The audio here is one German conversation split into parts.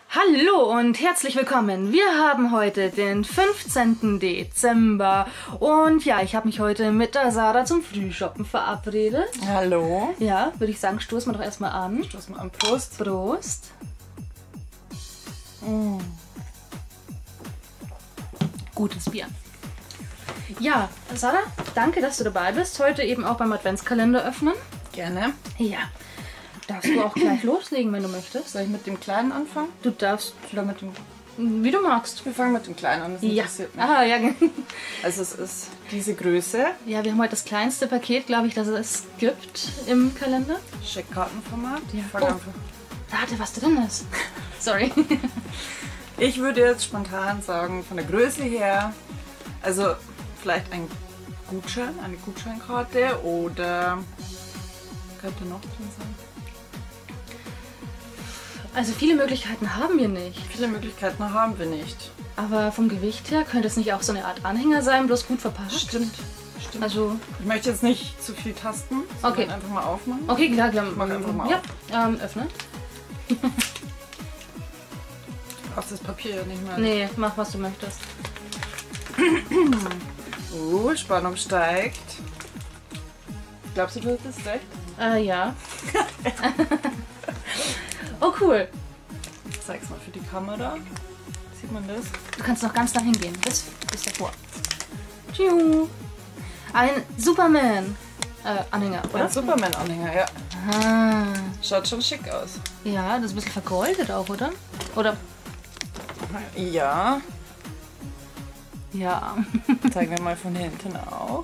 Hallo und herzlich willkommen. Wir haben heute den 15. Dezember und ja, ich habe mich heute mit der Sarah zum Frühshoppen verabredet. Hallo. Ja, würde ich sagen, stoßen wir doch erstmal an. Stoßen wir an. Prost. Prost. Gutes Bier. Ja, Sarah, danke, dass du dabei bist. Heute eben auch beim Adventskalender öffnen. Gerne. Ja. Darfst du auch gleich loslegen, wenn du möchtest? Soll ich mit dem Kleinen anfangen? Du darfst, Oder mit dem... wie du magst. Wir fangen mit dem Kleinen an, das interessiert mich. Ah, ja. Also es ist diese Größe. Ja, wir haben heute das kleinste Paket, glaube ich, das es gibt im Kalender. Scheckkartenformat. Ja. Fang einfach. Rate, was drin ist. Sorry. Ich würde jetzt spontan sagen, von der Größe her, also vielleicht ein Gutschein, eine Gutscheinkarte oder könnte noch drin sein? Also viele Möglichkeiten haben wir nicht. Viele Möglichkeiten haben wir nicht. Aber vom Gewicht her könnte es nicht auch so eine Art Anhänger sein, bloß gut verpackt? Stimmt. Also, Ich möchte jetzt nicht zu viel tasten, Okay. sondern einfach mal aufmachen. okay, klar. Mach einfach mal Ja, öffne. Du brauchst das Papier ja nicht mehr. Nee, mach, was du möchtest. Spannung steigt. Glaubst du, du hattest recht? Ja. Oh, cool. Ich zeig's mal für die Kamera. Sieht man das? Du kannst noch ganz nach hingehen. Bis davor. Tschiu. Ein Superman-Anhänger, oder? Ein Superman-Anhänger, ja. Ah. Schaut schon schick aus. Ja, das ist ein bisschen vergoldet auch, oder? Oder? Ja. Ja. Zeigen wir mal von hinten auch.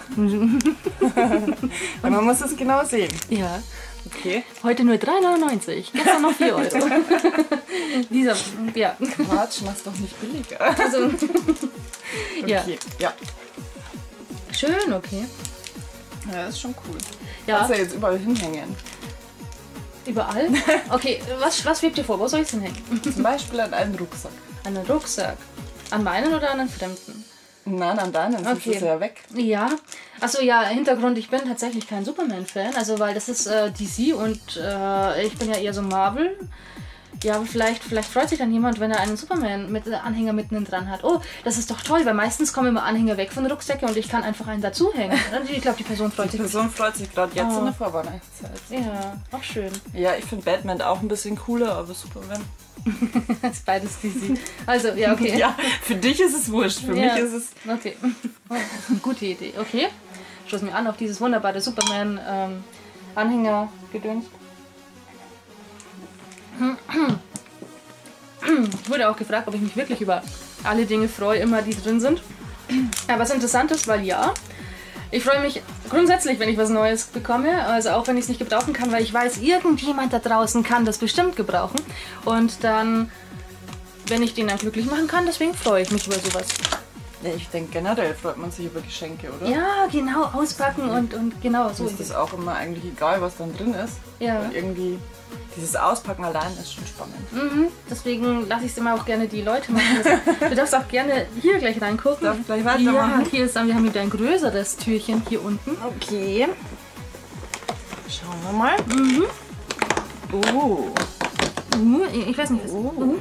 Weil man muss es genau sehen. Ja. Okay. Heute nur 3,99. Gestern noch 4 Euro. Dieser, ja. Quatsch, mach's doch nicht billiger. Also, ja. Okay, ja. Schön, okay. Ja, das ist schon cool. Ja, Kannst du ja jetzt überall hinhängen. überall. Okay, was schwebt dir vor? Wo soll ich es hinhängen? Zum Beispiel an einen Rucksack. An einen Rucksack. An meinen oder an einen fremden? Nein, an deinen, sonst Okay. ist er ja weg. Ja, achso, ja, Hintergrund, ich bin tatsächlich kein Superman-Fan, also weil das ist DC und ich bin ja eher so Marvel. Ja, aber vielleicht freut sich dann jemand, wenn er einen Superman mit Anhänger mitten dran hat. Oh, das ist doch toll, weil meistens kommen immer Anhänger weg von Rucksäcken und ich kann einfach einen dazuhängen. Ich glaube, die Person freut Die sich. Person freut sich gerade jetzt Oh. in der Vorweihnachtszeit. Ja, auch schön. Ja, ich finde Batman auch ein bisschen cooler, aber Superman. Das ist beides DC. Also, ja, okay. Ja, für dich ist es wurscht, für Ja. mich ist es... Okay. Oh, das ist eine gute Idee. Okay. Stoßen wir an auf dieses wunderbare Superman-Anhänger-Gedöns. Ich wurde auch gefragt, ob ich mich wirklich über alle Dinge freue, immer die drin sind. Ja, was interessant ist, weil ja, ich freue mich grundsätzlich, wenn ich was Neues bekomme, also auch wenn ich es nicht gebrauchen kann, weil ich weiß, irgendjemand da draußen kann das bestimmt gebrauchen. Und dann, wenn ich den dann glücklich machen kann, deswegen freue ich mich über sowas. Ja, ich denke generell freut man sich über Geschenke, oder? Ja, genau, auspacken und genau so. Ist das auch immer eigentlich egal, was dann drin ist. Ja. Weil irgendwie dieses Auspacken allein ist schon spannend. Mhm, deswegen lasse ich es immer auch gerne die Leute machen. Also, du darfst auch gerne hier gleich reingucken. Darf ich gleich weitermachen? Ja, hier ist, wir haben wieder ein größeres Türchen hier unten. Okay. Schauen wir mal. Ich weiß nicht, was.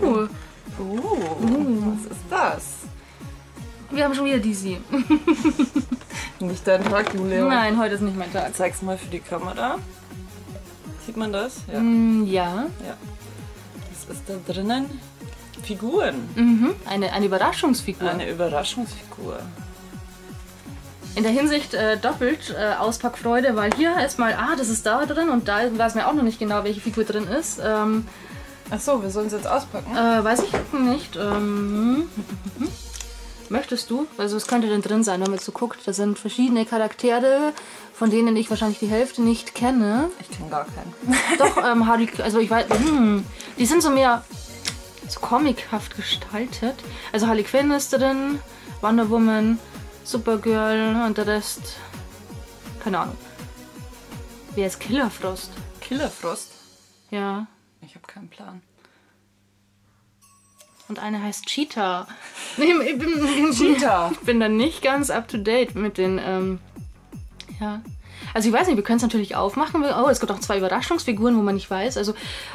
Was ist das? Wir haben schon wieder DC. Nicht dein Tag, Julia. Nein, heute ist nicht mein Tag. Zeig's mal für die Kamera. Sieht man das? Ja. Ja. Ja. Was ist da drinnen? Figuren. Eine Überraschungsfigur. Eine Überraschungsfigur. In der Hinsicht doppelt Auspackfreude, weil hier ist mal, das ist da drin und da weiß mir auch noch nicht genau, welche Figur drin ist. Ach so, wir sollen es jetzt auspacken. Weiß ich nicht. Möchtest du? Also es könnte denn drin sein, wenn man jetzt so guckt. Da sind verschiedene Charaktere, von denen ich wahrscheinlich die Hälfte nicht kenne. Ich kenne gar keinen. Doch, also ich weiß, die sind so mehr so comichaft gestaltet. Also Harley Quinn ist drin, Wonder Woman, Supergirl und der Rest, keine Ahnung. Wer ist Killer Frost? Killer Frost? Ja. Ich habe keinen Plan. Und eine heißt Cheetah. Ich Cheetah. bin da nicht ganz up to date mit den, ja. Also ich weiß nicht, wir können es natürlich aufmachen. Oh, es gibt auch 2 Überraschungsfiguren, wo man nicht weiß. Also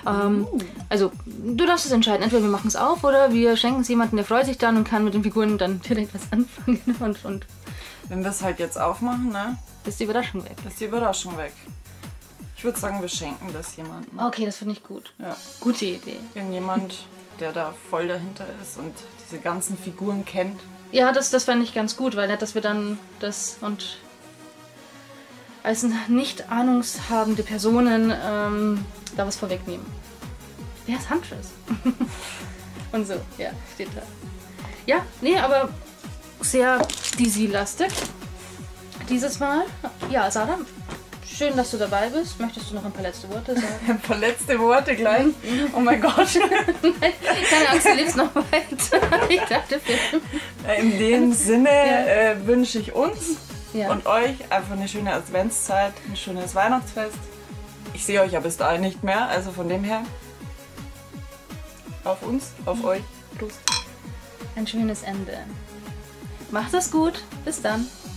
du darfst es entscheiden. Entweder wir machen es auf oder wir schenken es jemandem, der freut sich dann und kann mit den Figuren dann direkt was anfangen. Und Wenn wir es halt jetzt aufmachen, ne? ist die Überraschung weg. Ist die Überraschung weg. Ich würde sagen, wir schenken das jemandem. Okay, das finde ich gut. Ja. Gute Idee. Irgendjemand, der da voll dahinter ist und diese ganzen Figuren kennt. Ja, das fände ich ganz gut, weil nicht, dass wir dann das und als nicht ahnungshabende Personen da was vorwegnehmen. Wer ist Huntress? Und so, ja, steht da. Ja, nee, aber sehr DC-lastig dieses Mal. Ja, Sarah, schön, dass du dabei bist. Möchtest du noch ein paar letzte Worte sagen? Ein paar letzte Worte gleich. Oh mein Gott. Nein, keine Angst, du lebst noch weiter. Ich dachte, In dem Sinne wünsche ich uns ja. und euch einfach eine schöne Adventszeit, ein schönes Weihnachtsfest. Ich sehe euch ja bis dahin nicht mehr, also von dem her auf uns, auf euch. Prost. Ein schönes Ende. Macht es gut. Bis dann.